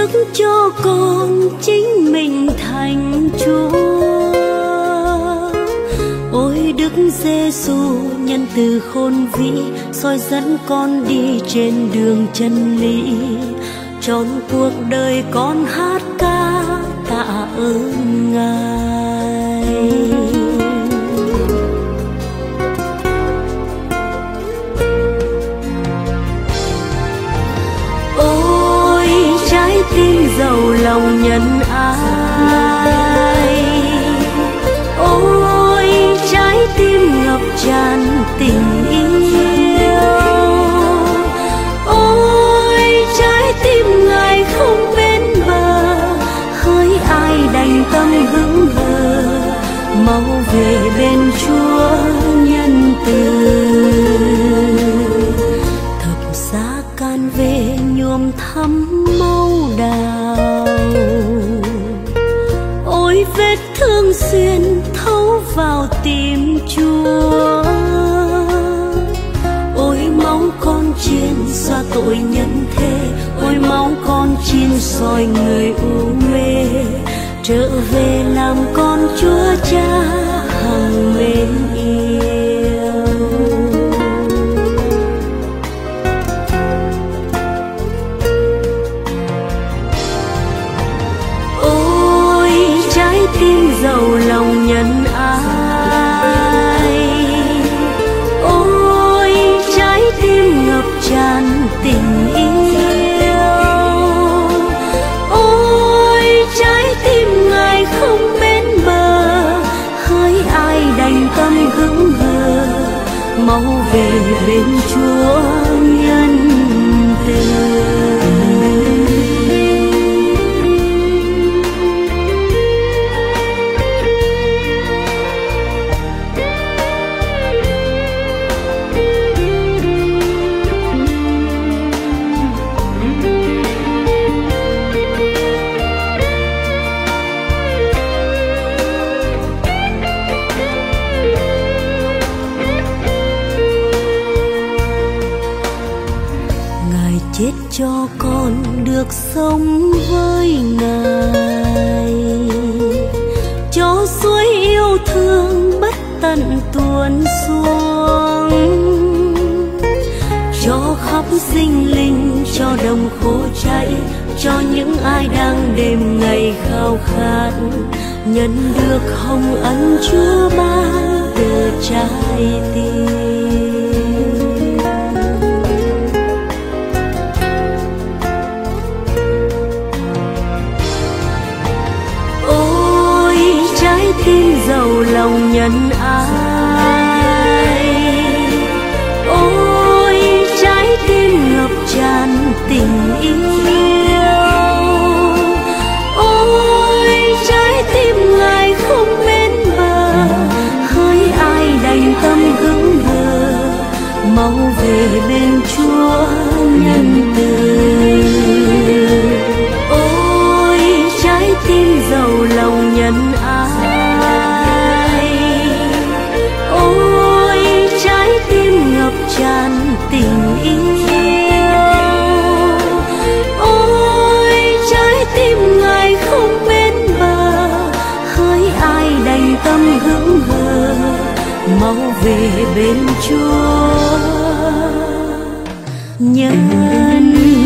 sức cho con chính mình thành Chúa. Ôi Đức Giêsu nhân từ khôn vĩ, soi dẫn con đi trên đường chân lý. Trọn cuộc đời con hát ca tạ ơn Ngài. Ôi trái tim giàu lòng nhân ái, ôi trái tim ngập tràn tình yêu, ôi trái tim Ngài không bên bờ. Hỡi ai đành tâm vững vờ, mau về bên Chúa nhân từ. Thập giá can về nhuộm thắm máu đào, ôi vết thương xuyên thấu vào tim Chúa. Ôi máu con chiên xoa tội nhân thế, ôi máu con chiên soi người u mê. Trở về làm con Chúa Cha hằng mến yêu. Ôi trái tim giàu lòng nhân ái, ôi trái tim ngập tràn tình yêu, ôi trái tim Ngài không bên bờ. Hỡi ai đành tâm vững vờ, mau về bên Chúa nhân từ. Chết cho con được sống với Ngài, cho suối yêu thương bất tận tuôn xuống, cho khắp sinh linh, cho đồng khô cháy, cho những ai đang đêm ngày khao khát, nhận được hồng ân Chúa ban từ trái tim. Tim giàu lòng nhân ái, ôi trái tim ngập tràn tình yêu, ôi trái tim Ngài không bên bờ. Hỡi ai đành tâm vững vờ, mau về bên Chúa nhân từ. Ôi trái tim giàu lòng nhân ái, ôi trái tim ngập tràn tình yêu, ôi trái tim Ngài không bên bờ. Hỡi ai đành tâm vững vờ, mau về bên Chúa nhân